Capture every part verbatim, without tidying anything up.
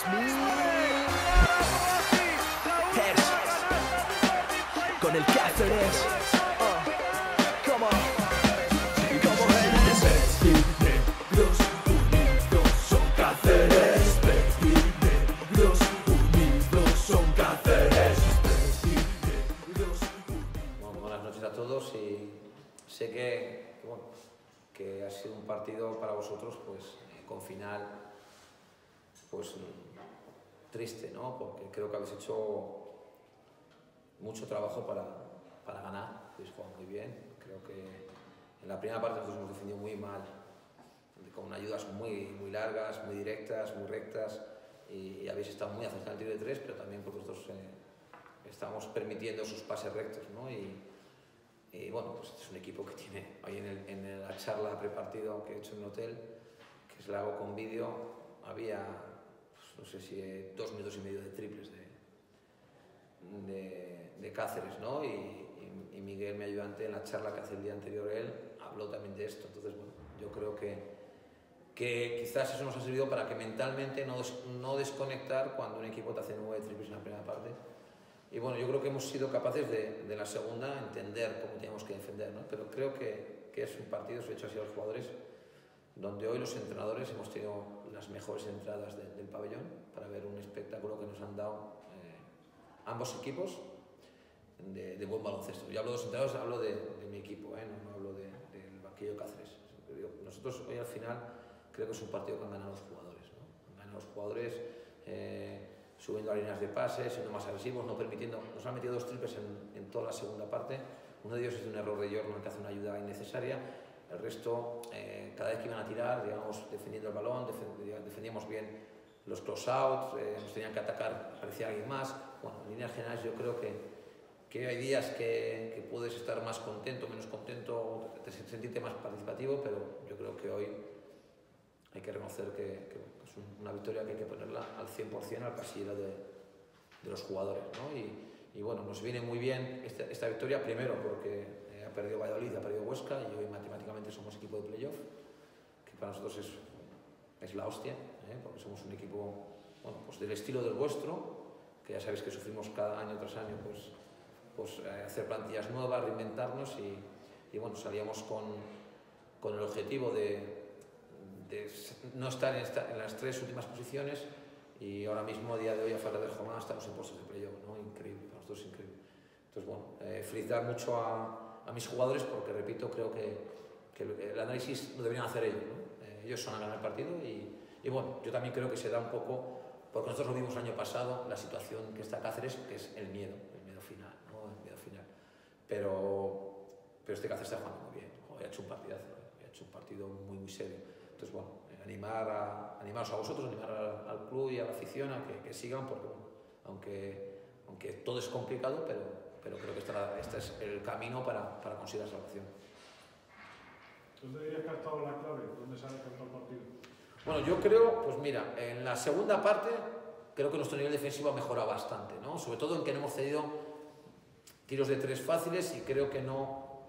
Con el Cáceres. Uh, come on. Como negros unidos son Cáceres. Negros unidos son Cáceres. Bueno, buenas noches a todos y sé que, que, bueno, que ha sido un partido para vosotros pues eh, con final pues triste, ¿no? Porque creo que habéis hecho mucho trabajo para, para ganar, habéis jugado muy bien. Creo que en la primera parte nosotros hemos defendido muy mal, con ayudas muy, muy largas, muy directas, muy rectas, y, y habéis estado muy acercados al tiro de tres, pero también porque vosotros eh, estamos permitiendo sus pases rectos, ¿no? Y, y bueno, pues este es un equipo que tiene, hoy en, el, en la charla prepartido que he hecho en un hotel, que se la hago con vídeo, había, pues, no sé si eh, dos minutos y medio de triples de, de, de Cáceres, ¿no? Y, y, y Miguel, mi ayudante, en la charla que hace el día anterior él, habló también de esto. Entonces, bueno, yo creo que, que quizás eso nos ha servido para que mentalmente no, des, no desconectar cuando un equipo te hace nueve triples en la primera parte. Y bueno, yo creo que hemos sido capaces de, de la segunda entender cómo teníamos que defender, ¿no? Pero creo que, que es un partido, se ha hecho así a los jugadores, donde hoy los entrenadores hemos tenido las mejores entradas de, del pabellón para ver un espectáculo que nos han dado eh, ambos equipos de, de buen baloncesto. Yo hablo de los entrenadores, hablo de, de mi equipo, ¿eh? no, no hablo de, del banquillo de Cáceres. Digo, nosotros hoy al final creo que es un partido que han ganado los jugadores, ¿no? Han ganado los jugadores eh, subiendo a líneas de pase, siendo más agresivos, no permitiendo. Nos han metido dos triples en, en toda la segunda parte. Uno de ellos es un error de Jordan que hace una ayuda innecesaria. El resto, eh, cada vez que iban a tirar, digamos, defendiendo el balón, defend, defendíamos bien los close-outs, eh, nos tenían que atacar, parecía alguien más. Bueno, en líneas generales yo creo que, que hay días que, que puedes estar más contento, menos contento, te, sentirte más participativo, pero yo creo que hoy hay que reconocer que, que es una victoria que hay que ponerla al cien por cien al casillero de, de los jugadores, ¿no? Y, y bueno, nos viene muy bien esta, esta victoria, primero porque ha perdido Valladolid, ha perdido Huesca y hoy matemáticamente somos equipo de playoff, que para nosotros es, es la hostia, ¿eh? Porque somos un equipo, bueno, pues del estilo del vuestro, que ya sabéis que sufrimos cada año tras año pues, pues eh, hacer plantillas nuevas, reinventarnos y, y bueno, salíamos con, con el objetivo de, de no estar en, esta, en las tres últimas posiciones y ahora mismo, a día de hoy, a falta de jornada, estamos en puestos de playoff, ¿no? Increíble, para nosotros es increíble. Entonces, bueno, eh, felicitar mucho a a mis jugadores porque, repito, creo que, que el análisis lo deberían hacer ellos, ¿no? Eh, ellos son a ganar el partido y, y bueno, yo también creo que se da un poco, porque nosotros lo vimos el año pasado, la situación que está Cáceres, que es el miedo, el miedo final, ¿no? El miedo final. Pero, pero este Cáceres está jugando muy bien, hoy ha hecho un partidazo, ¿eh? Ha hecho un partido muy, muy serio. Entonces, bueno, eh, animar a, animaros a vosotros, animar al, al club y a la afición a que, que sigan, porque, bueno, aunque, aunque todo es complicado, pero pero creo que esta, este es el camino para, para conseguir la salvación. ¿Dónde dirías que ha estado la clave? ¿Dónde se ha decantado el partido? Bueno, yo creo, pues mira, en la segunda parte creo que nuestro nivel defensivo ha mejorado bastante, ¿no? Sobre todo en que no hemos cedido tiros de tres fáciles y creo que no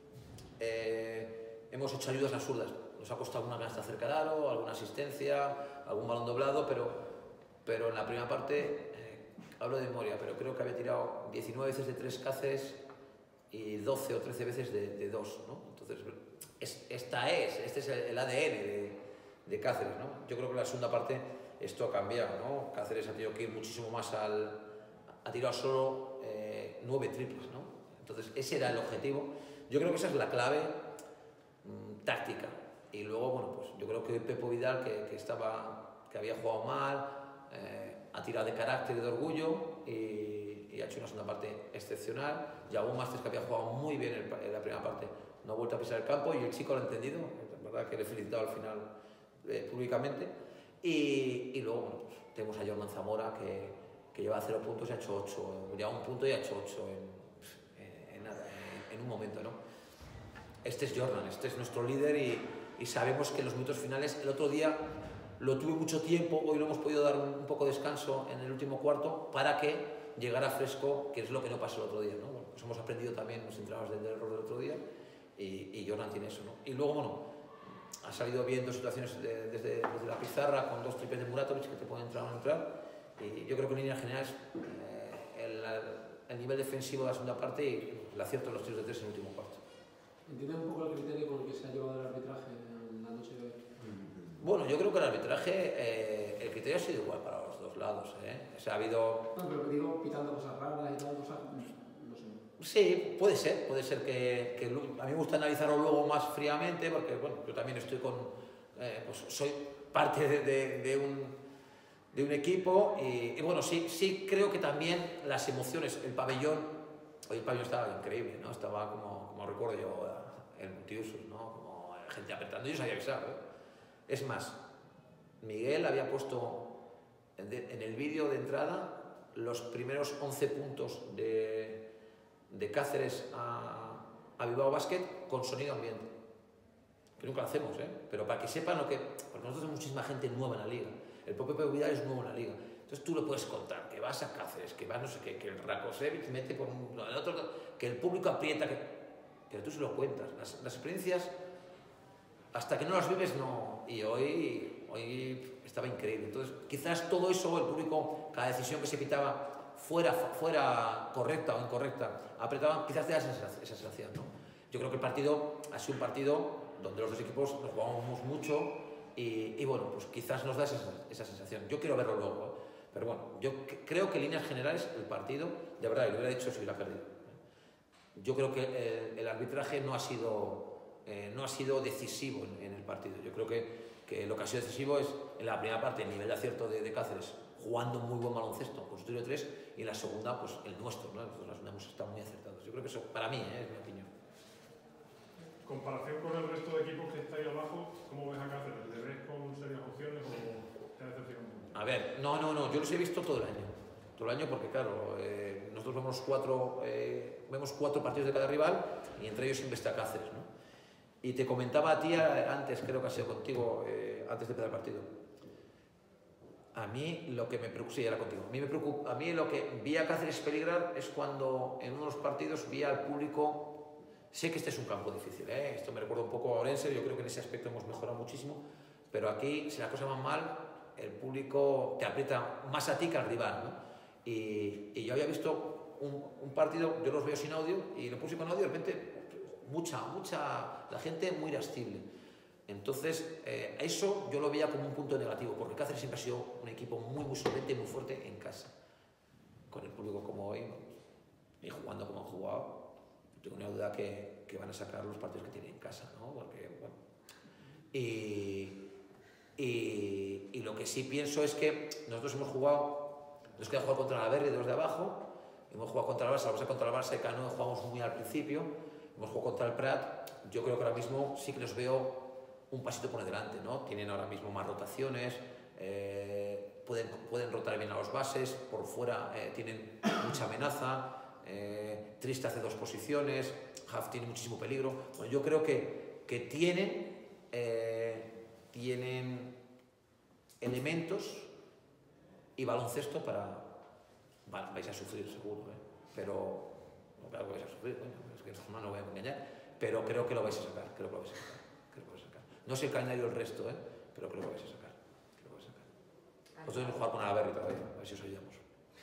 eh, hemos hecho ayudas absurdas. Nos ha costado alguna canasta cerca del aro, alguna asistencia, algún balón doblado, pero, pero en la primera parte... hablo de memoria, pero creo que había tirado diecinueve veces de tres Cáceres y doce o trece veces de, de dos, ¿no? Entonces, es, esta es, este es el A D N de, de Cáceres, ¿no? Yo creo que en la segunda parte esto ha cambiado, ¿no? Cáceres ha tenido que ir muchísimo más al... ha tirado solo eh, nueve triples, ¿no? Entonces, ese era el objetivo. Yo creo que esa es la clave mmm, táctica. Y luego, bueno, pues yo creo que Pepo Vidal, que, que, estaba, que había jugado mal, eh, ha tirado de carácter y de orgullo y, y ha hecho una segunda parte excepcional. Yago Mastres, que había jugado muy bien en, en la primera parte, no ha vuelto a pisar el campo y el chico lo ha entendido, la verdad que le he felicitado al final eh, públicamente. Y, y luego, bueno, pues, tenemos a Jordan Zamora, que, que lleva cero puntos y ha hecho ocho, lleva un punto y ha hecho ocho en, en, en, nada, en, en un momento, ¿no? Este es Jordan, este es nuestro líder y, y sabemos que en los minutos finales, el otro día lo tuve mucho tiempo, hoy lo hemos podido dar un, un poco de descanso en el último cuarto para que llegara fresco, que es lo que no pasó el otro día, ¿no? Bueno, pues hemos aprendido también los entrenadores del error del otro día y, y Jordan tiene eso, ¿no? Y luego, bueno, salido bien dos situaciones de, desde, desde la pizarra con dos triples de Muratovic que te pueden entrar o no entrar. Y yo creo que en líneas generales eh, el, el nivel defensivo de la segunda parte y el acierto de los tiros de tres en el último cuarto. ¿Entiendes un poco el criterio con el que se ha llevado el arbitraje en la noche de hoy? Bueno, yo creo que el arbitraje, eh, el criterio ha sido igual para los dos lados. ¿eh? O sea, ha habido... No, pero digo, pitando cosas raras y tal, cosas... No sé. Sí, puede ser, puede ser que, que a mí me gusta analizarlo luego más fríamente porque, bueno, yo también estoy con... Eh, pues soy parte de, de, de, un, de un equipo y, y bueno, sí, sí creo que también las emociones, el pabellón, hoy el pabellón estaba increíble, ¿no? Estaba como, como recuerdo yo, el multiusos, ¿no? Como gente apretando, yo sabía avisar, ¿eh? Es más, Miguel había puesto en, de, en el vídeo de entrada los primeros once puntos de... de Cáceres a, a Bilbao Basket con sonido ambiente. Que nunca lo hacemos, ¿eh? Pero para que sepan lo que... Porque nosotros tenemos muchísima gente nueva en la liga. El propio Pepe Vidal es nuevo en la liga. Entonces tú lo puedes contar, que vas a Cáceres, que vas no sé qué, que el Rakosevic mete por un... El otro, que el público aprieta, que... Pero tú se lo cuentas. Las, las experiencias, hasta que no las vives, no... Y hoy, hoy estaba increíble. Entonces, quizás todo eso, el público, cada decisión que se pitaba fuera, fuera correcta o incorrecta, apretaban, quizás te da esa, esa sensación, ¿no? Yo creo que el partido ha sido un partido donde los dos equipos nos jugamos mucho y, y bueno, pues quizás nos da esa, esa sensación. Yo quiero verlo luego, ¿eh? Pero bueno, yo creo que en líneas generales el partido, de verdad, y lo hubiera dicho si hubiera perdido. Yo creo que el, el arbitraje no ha sido, eh, no ha sido decisivo en, en el partido. Yo creo que, que lo que ha sido decisivo es en la primera parte el nivel de acierto de, de Cáceres, jugando muy buen baloncesto con su tiro de tres, y en la segunda, pues el nuestro, ¿no? Nosotros la segunda hemos estado muy acertados. Yo creo que eso, para mí, ¿eh? Es mi opinión. Comparación con el resto de equipos que estáis abajo, ¿cómo ves a Cáceres? ¿Le ves con serias opciones o te ha decepcionado mucho? A ver, no, no, no, yo los he visto todo el año. Todo el año porque, claro, eh, nosotros vemos cuatro, eh, vemos cuatro partidos de cada rival y entre ellos siempre está Cáceres, ¿no? Y te comentaba a ti antes, creo que ha sido contigo, eh, antes de empezar el partido. A mí lo que me preocupa, sí, era contigo. A mí, me preocupa, a mí lo que vi a Cáceres peligrar es cuando en uno de los partidos vi al público. Sé que este es un campo difícil, ¿eh? Esto me recuerda un poco a Orense, yo creo que en ese aspecto hemos mejorado muchísimo, pero aquí, si las cosas van mal, el público te aprieta más a ti que al rival, ¿no? Y, y yo había visto un, un partido, yo los veo sin audio, y lo puse con audio, de repente, mucha, mucha, la gente muy irascible. Entonces, eh, eso yo lo veía como un punto negativo, porque Cáceres siempre ha sido un equipo muy, muy solvente y muy fuerte en casa. Con el público como hoy, y jugando como han jugado, tengo una duda que, que van a sacar los partidos que tienen en casa, ¿no? Porque, bueno, y, y, y lo que sí pienso es que nosotros hemos jugado, nos queda jugar contra la Berri de los de abajo, hemos jugado contra el Barça, la Barça contra el Barça de Cano, jugamos muy al principio, hemos jugado contra el Prat, yo creo que ahora mismo sí que los veo un pasito por delante, ¿no? Tienen ahora mismo más rotaciones, eh, pueden, pueden rotar bien a los bases, por fuera eh, tienen mucha amenaza. Eh, Triste hace dos posiciones, Huff tiene muchísimo peligro. Bueno, yo creo que, que tienen, eh, tienen elementos y baloncesto para... Bueno, vais a sufrir seguro, ¿eh? Pero... No, claro que vais a sufrir, bueno, es que no, no voy a engañar, pero creo que lo vais a sacar, creo que lo vais a sacar, creo que lo vais a sacar. No sé el calendario del resto, ¿eh? Pero creo que lo vais a sacar, creo que lo vais a sacar. Vosotros debemos jugar con Alaberri todavía, a ver si os ayudamos.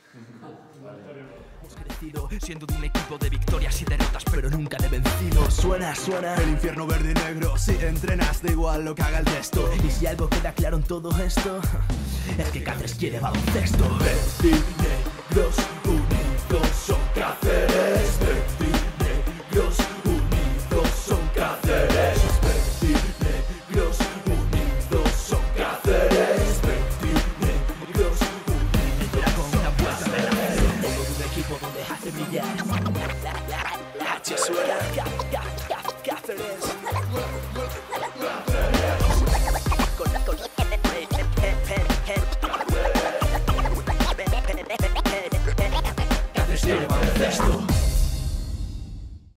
Hemos crecido siendo de un equipo de victorias y derrotas, pero nunca de vencidos. Suena, suena el infierno verde y negro. Si entrenas da igual lo que haga el resto. Y si algo queda claro en todo esto, es que Cáceres quiere baloncesto. Verde y negros unidos son